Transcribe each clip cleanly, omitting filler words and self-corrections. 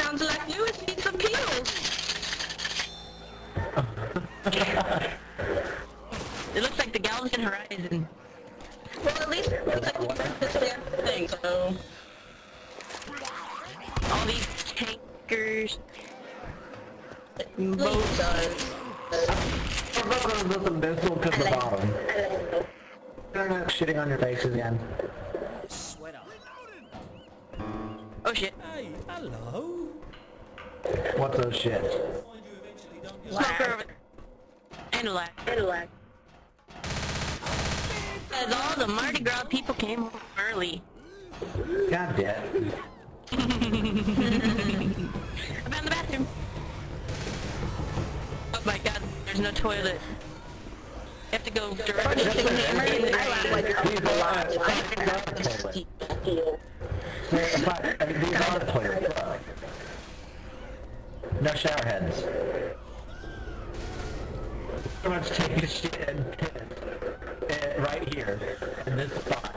sounds like Lewis needs some pills. It looks like the Galveston Horizon. Well, at least it looks like this damn thing, so... All these tankers... Both does. Listen, this will to the bottom. They're not shitting on your face again. Oh shit. Hey, hello. What's those shit? Smoker and lag. Because all the Mardi Gras people came home early. God damn. I found the bathroom. Oh my god, there's no toilet. You have to go directly to the hammer. I laugh like These are the toilets. No shower heads. Pretty much take a shit and piss right here in this spot.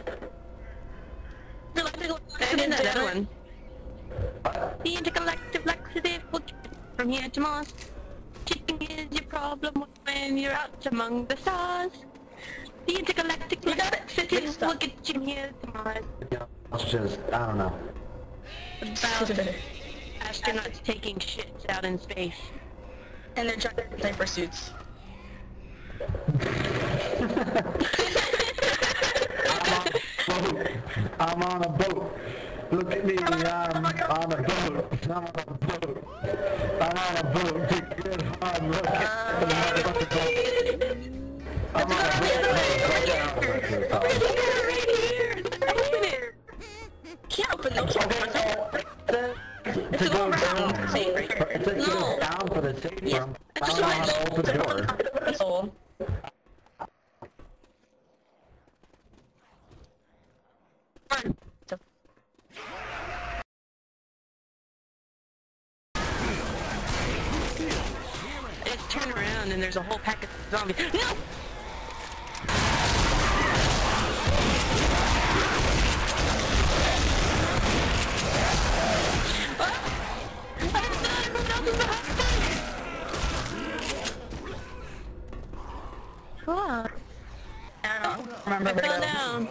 And in that other one. The intergalactic laxative will keep it from here to Mars. Cheating is your problem when you're out among the stars. The intergalactic laxative will get you here to Mars. It's just, I don't know. About astronauts taking shits out in space. And their giant diaper suits. I'm on a boat. Look at me, I'm on a boat. I'm on a boat. I'm on a boat. Take a good hard look at the motherfucking boat. I'm on a boat. Right here! Can't open those. To go down. It says to go down for the safe room. I don't know how to open the door. Just turn around and there's a whole pack of zombies. No! Fuck. I don't remember. I fell down.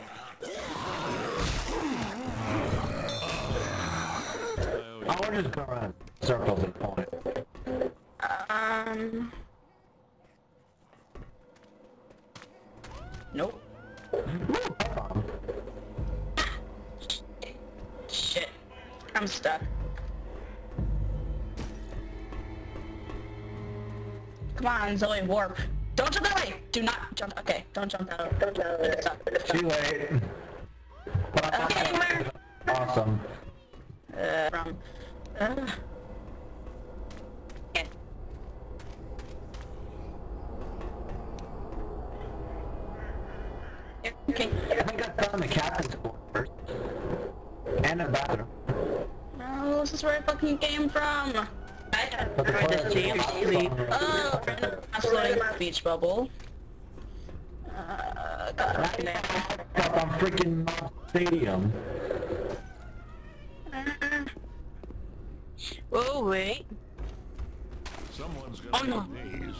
Oh, we're just going around circles and pulling it. Nope. Shit. I'm stuck. Come on, Zoe, warp. Don't jump that way! Do not jump. Okay, don't jump that way. Don't jump that way. Too late. Okay, Awesome. Okay. Okay. I think I found the captain's quarters. And the bathroom. No, this is where I fucking came from. I have But the tried this toilet's TV. Oh, floating beach bubble. Got it there. Up on freaking Mob Stadium. Oh, wait. Someone's Oh, gonna no. get these.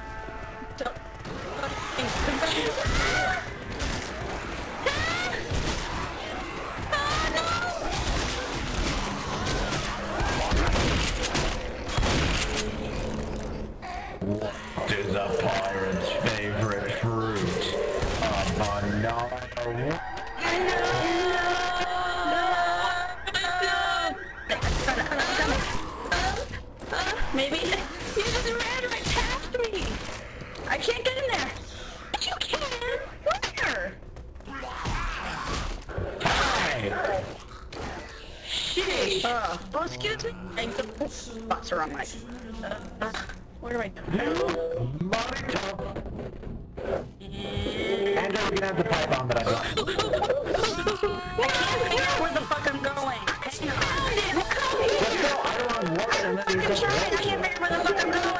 What is a pirate's favorite fruit? A banana. Maybe you just ran right past me. I can't get in there. But you can. Where? Hi. Shit. Oh, excuse me. I the spots the wrong way. Where do I go? Monica. Andrew, we're gonna have the pipe bomb that I got. I can't figure where the fuck I'm going. Hang on. Let's go. I don't want to work and then you I'm go. trying. I can't figure where the fuck I'm going.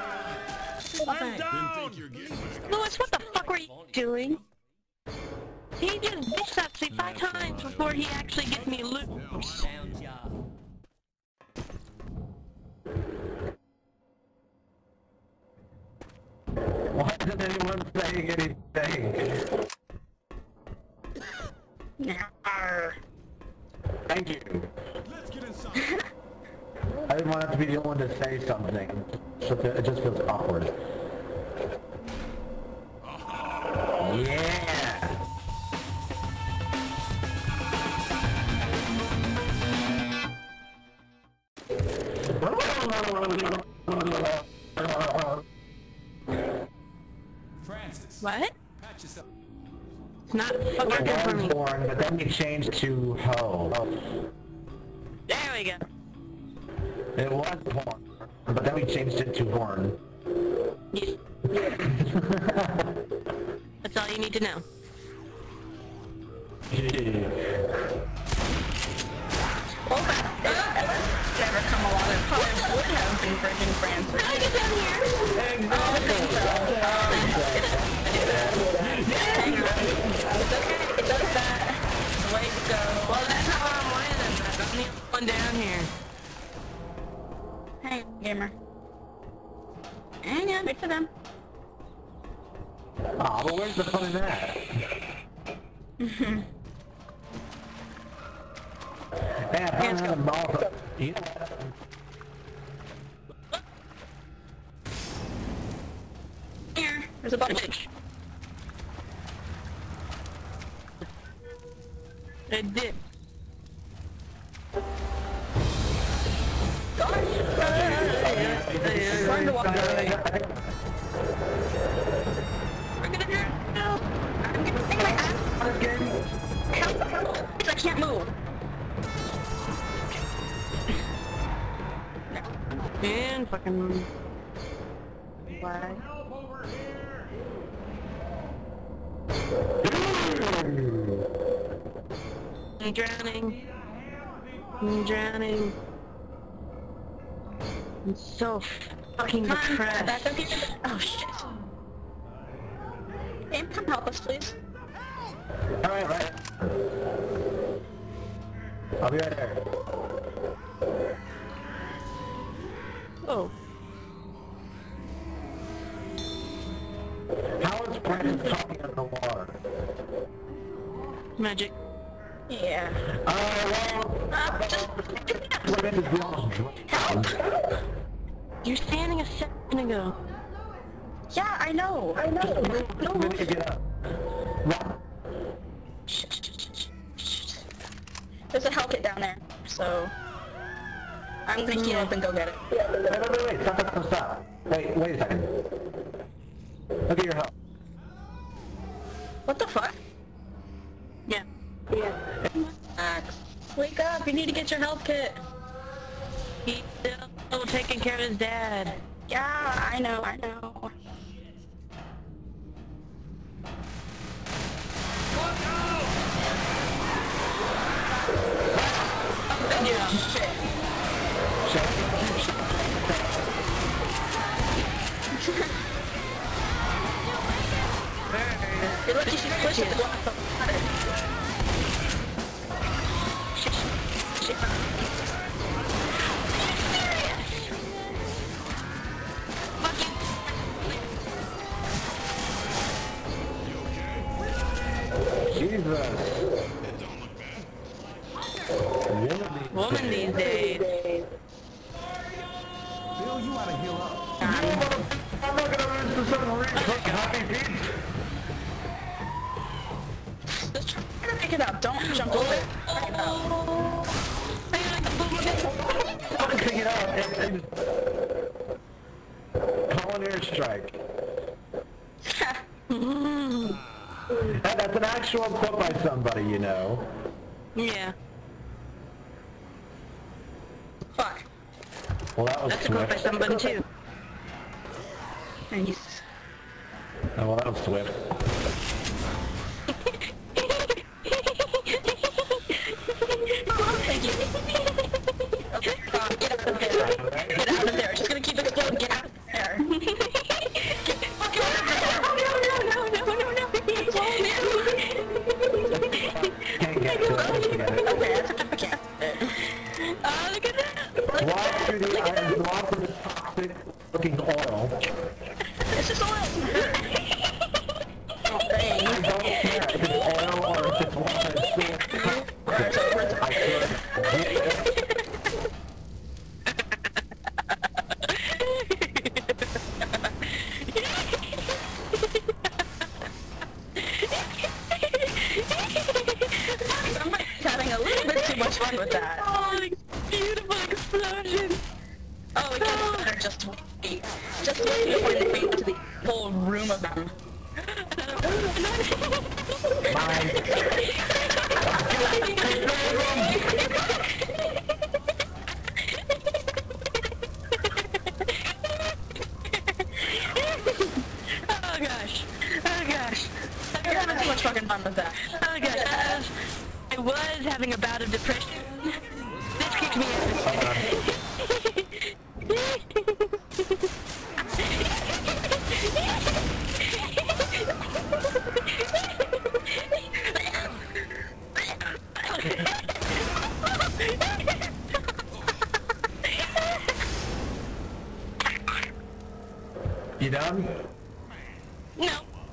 Didn't think you're getting back. Louis, what the fuck were you doing? He just bitch slaps me 5 times before he actually gets me loose. Why isn't anyone saying anything? Thank you. Let's get inside. I didn't want to be the one to say something, so it just feels awkward. Yeah! Francis. What? Patch yourself. It's not fucking good for me. Born, but then we changed to Ho. There we go. It was porn, but then we changed it to Horn. Yes. That's all you need to know. Well, that never come along and probably would have been Virgin Francis. How do I get down here? It does that. Way to go. Well, that's how I'm landing. I'm the only one down here. Hey, gamer. And yeah, wait for them. Aw, well where's the fun in that? Hey, I found another ball. You know what? Here, there's a bunch. It did. Trying to walk away. We're gonna drown. I'm getting my ass. Help! I can't move. And fucking... Why? I'm drowning. I'm drowning. I'm so fucking depressed. Back up here. Oh shit. Aim, come help us, please. Alright, right. I'll be right there. Oh. How is Brandon talking in the water? Magic. Yeah. Just... Brandon is Help! You're standing a second ago. Yeah, I know. I know. No, we need to get up. Run. There's a health kit down there, so I'm gonna heal up and go get it. Wait, stop. Wait a second. Look at your health. What the fuck? Yeah. Max, wake up! You need to get your health kit. He's still taking care of his dad. Yeah, I know. Yeah. Shit. You're lucky she pushed it. Shit. Jesus. Woman these days. Bill, you ought to heal up. I'm not gonna lose to some happy feet. Just try to pick it up. Don't jump over it. Pick it up. I'm gonna pick it up and call an airstrike. That's an actual quote by somebody, you know. Yeah. Fuck. Well, that was That's a quote by swift. somebody too. Nice. Oh, well, that was swift. Thank you. Okay, get out of there. Get out of there. It's just gonna keep exploding. Get out of there. Get out of there. Oh, no. fun with that. Oh, beautiful explosion. Oh, it gets better. Just wait. Just wait before they bring to the whole room of them. Oh gosh. Oh gosh. You're having too much fucking fun with that. Oh gosh. I was having a bout of depression. This kicked me out. You done? No.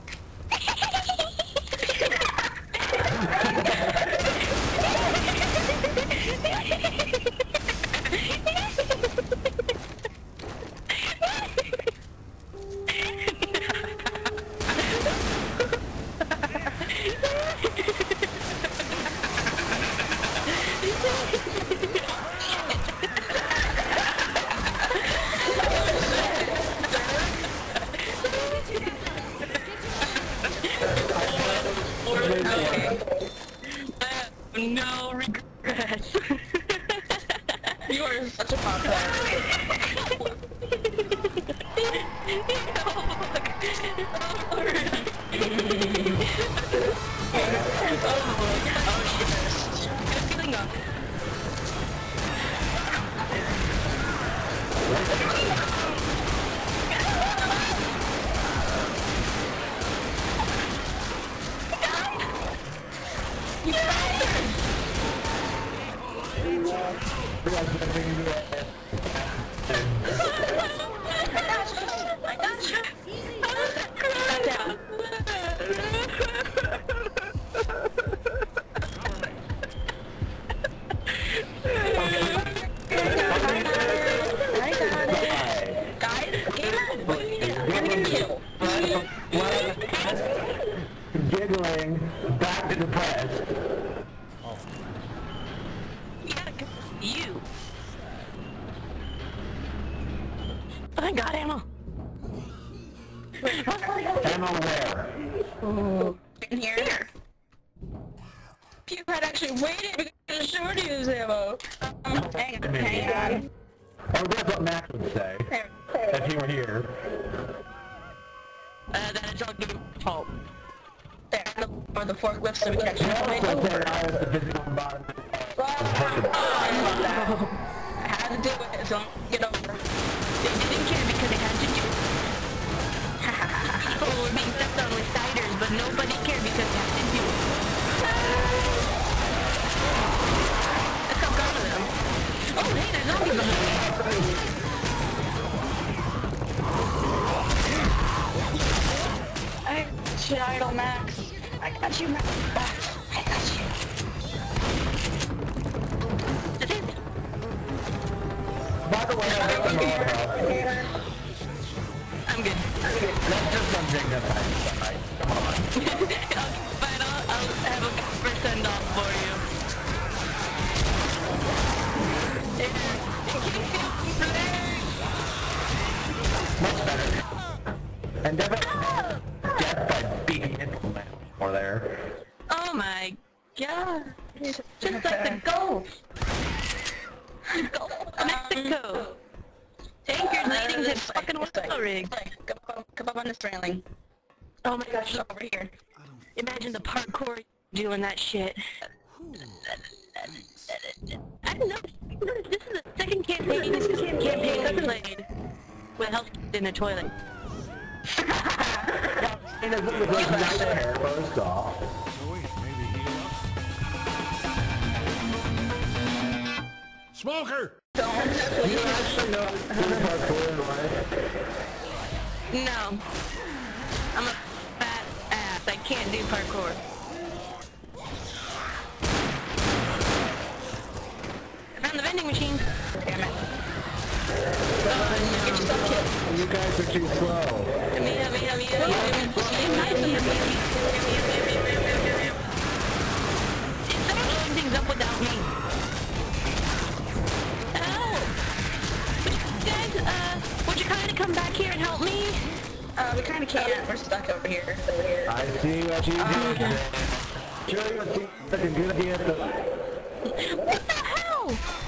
No regrets. You are such a pop player. I got you. Giggling, back to depressed. You. I got ammo. Ammo where? In here. If you had actually waited, we could have shown you his ammo. Hang on. Oh, that's what Max would say. If he were here. That is all good fault. There, or the forklift so we can actually Also wait said over. I was the physical embodiment of I love that. I had to do it, so get over. They didn't care because they had to do it. People were being stepped on with ciders, but nobody cared because they had to do it. Let's go cover them. Oh, hey, there's zombies behind me. I should idle Max. I got you, Max. I got you. By the way, I'm good. let's just undignify tonight. Come on. Fine, I'll have a % off for you. Much better. And definitely death by beating into the man or there. Oh my god. It's just like the Gulf. Gulf of Mexico. Tankers leading to fucking oil rigs. Come up on this railing. Oh my gosh. Over here. Imagine the parkour doing that shit. I don't know. This is the second campaign I've played with health in the toilet. And it was like nightmare first off. Smoker! Do you actually know doing parkour in life? No. I'm a fat ass. I can't do parkour. I found the vending machine. Damn it. Get yourself killed. You guys are too slow. It's blowing things up without me. we can't. We're stuck over here. I see what you did. Sure, you think that's a good idea. What the hell?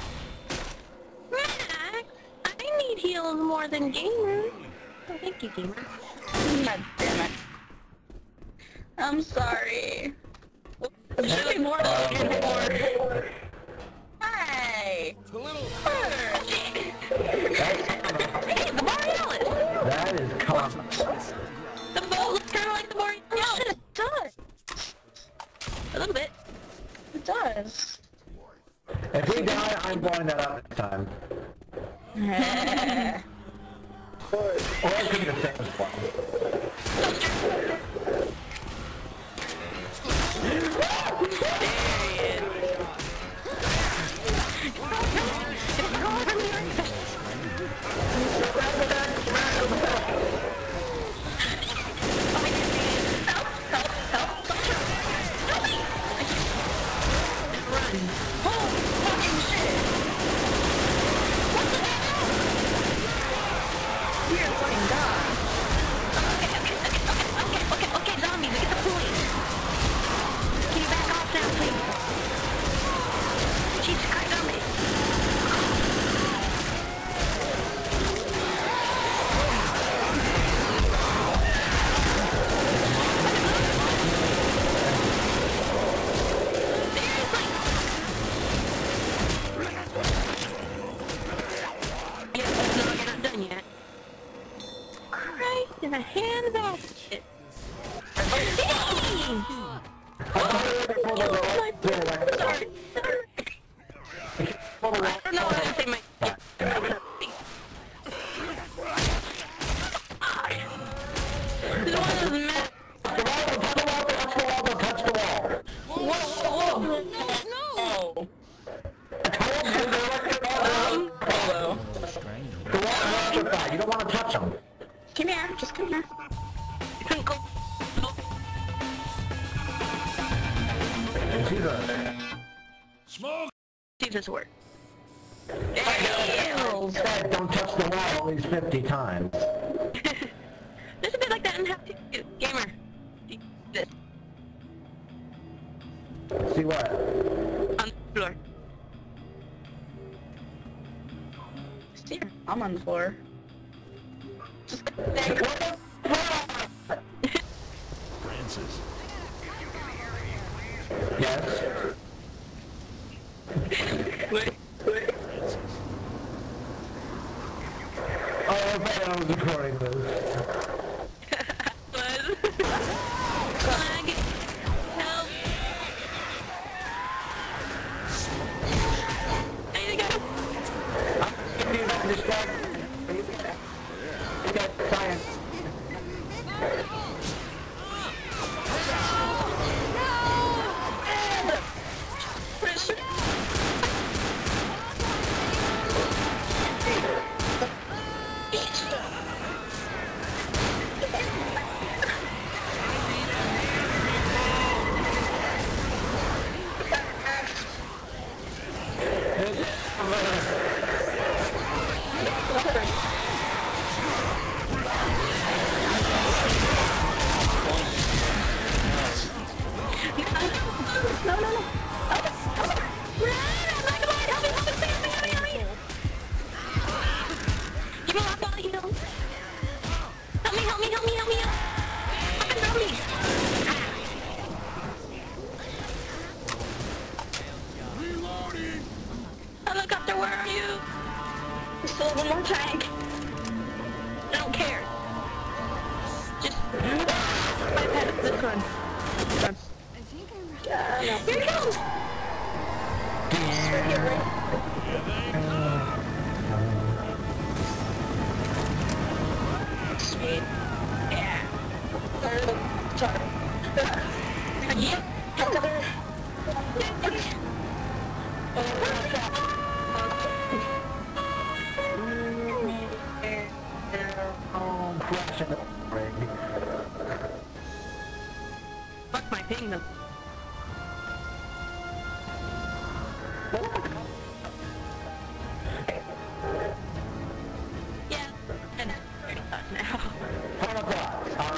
Max, I need heals more than Gamer. Oh, thank you, Gamer. God damn it. I'm sorry. There should be more than before. Hey! It's a little... Hey, the Borealis! That is common. The boat looks kind of like the Borealis. Yeah, it does. A little bit. It does. If we die, I'm blowing that up this time. Or it could be the same spot. Okay, zombies, we get the point. Can you back off now, please? Jesus Christ, zombies. You're not done yet. Christ in a handbasket. Sorry. I don't know what I say my... This one is mad. Touch the wall. Whoa! No! Hello. The wall is electrified. You don't want to touch them. Come here, just come here. You couldn't go... See the... Smoke! See if this works. Said don't touch the wall at least 50 times. This is a bit like that in How to Gamer. See this. See what? On the floor. See, I'm on the floor. Just there. Francis. Yes. Wait. Francis. Oh, I thought I was recording this. Flag. Help. There you go. I'm going to distract. You got science. Helicopter, where are you? We still have one more tank. I don't care. Just bypass this one. Done. Here it comes! Right here, right? Sweet. Yeah. Sorry. Yep. Fuck my ping. Yeah, and 30 thoughts now. Final thoughts.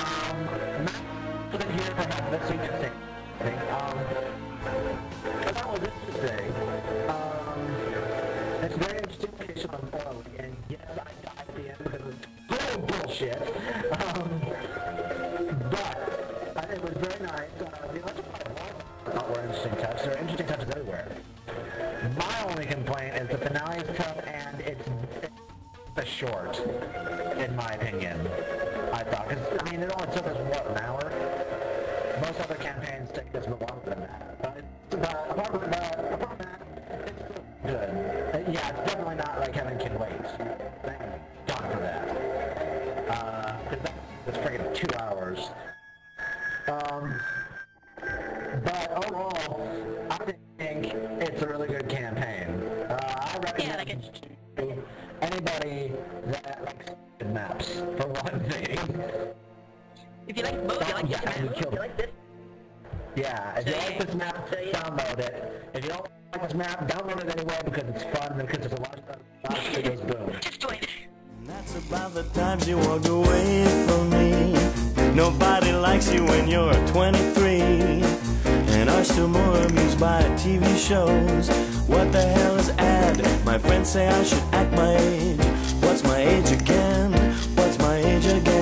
very nice. The electrified walls were interesting touches. There are interesting touches everywhere. My only complaint is the finale's tough and it's short, in my opinion. I thought, because I mean, it only took us what, an hour? Most other campaigns take us a bit longer than that. But apart from that, it's still good. Yeah, it's definitely not like Heaven Can Wait. Thank God for that. Because that's freaking 2 hours. But overall, I think it's a really good campaign. I recommend to anybody that likes maps, for one thing. If you like both, you like this map. You like this? Yeah, if you like this map, download it. If you don't like this map, download it anyway because it's fun and because there's a lot of stuff that goes boom. Just join it. And that's about the time she walked away from me. Nobody likes you when you're 23 and are still more amused by TV shows. What the hell is ad? My friends say I should act my age. What's my age again? What's my age again?